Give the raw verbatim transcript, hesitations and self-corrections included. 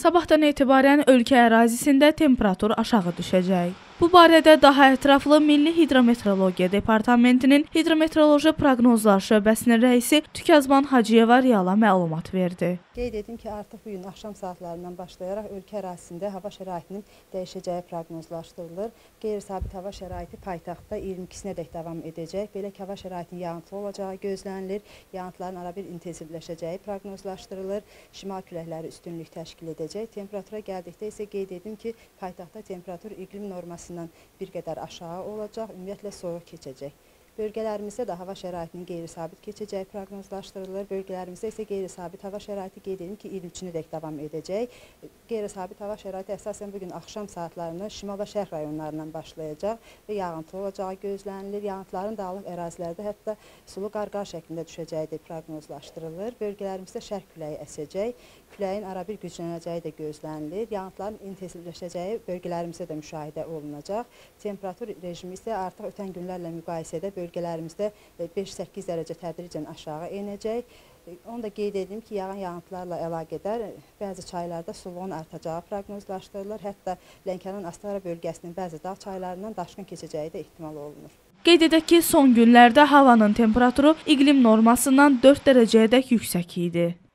Sabahdan etibarən ölkə ərazisində temperatur aşağı düşəcək. Bu barədə daha ətraflı Milli Hidrometeorologiya Departamentinin Hidrometeoroloji Proqnozlar Şöbəsinin rəisi Tükəzban Hacıyeva Reala məlumat verdi. Qeyd edim ki, artıq bu gün axşam saatlarından başlayaraq ölkə ərazisində hava şəraitinin dəyişəcəyi proqnozlaşdırılır. Qeyri-sabit hava şəraiti paytaxtda iyirmi ikisinədək davam edəcək. Belə ki, hava şəraitinin yağıntılı olacağı gözlənilir. Yağıntıların arabir intensivləşəcəyi proqnozlaşdırılır. Şimal küləkləri üstünlük təşkil edəcək. Temperatura gəldikdə isə qeyd edim ki, paytaxtda temperatur iqlim normasından bir qədər aşağı olacaq, ümumiyyətlə soyuq keçəcək. Bölgələrimizdə də hava şəraitinin qeyri-sabit keçəcəyi proqnozlaşdırılır. Bölgələrimizdə isə qeyri-sabit hava şəraiti qeyd edim ki, iyirmi üçünədək davam edəcək. Qeyri-sabit hava şəraiti əsasən bugün axşam saatlarında şimal və şərq rayonlarından başlayacaq və yağıntılı olacağı gözlənilir. Yağıntıların dağlıq ərazilərdə hətta sulu qar-qar şəklində düşəcəyi də proqnozlaşdırılır. Bölgələrimizdə şərq küləyi əsəcək. Küləyin arabir güclənəcəyi də gözlənilir. Yağıntıların intensivləşəcəyi bölgələrimizdə də müşahidə olunacaq. Temperatur rejimi isə artıq ötən günlərlə müqayisədə bölgələrimizdə beş səkkiz dərəcə tədricən aşağı enəcək. Onu da qeyd edim ki, yağan yağıntılarla əlaqədar bəzi çaylarda suluğun artacağı proqnozlaşdırılır. Hətta Lənkəran Astara bölgəsinin bəzi dağ çaylarından daşqın keçəcəyi də ehtimal olunur. Qeyd edək ki, son günlərdə havanın temperaturu iqlim normasından dörd dərəcəyədək yüksək idi.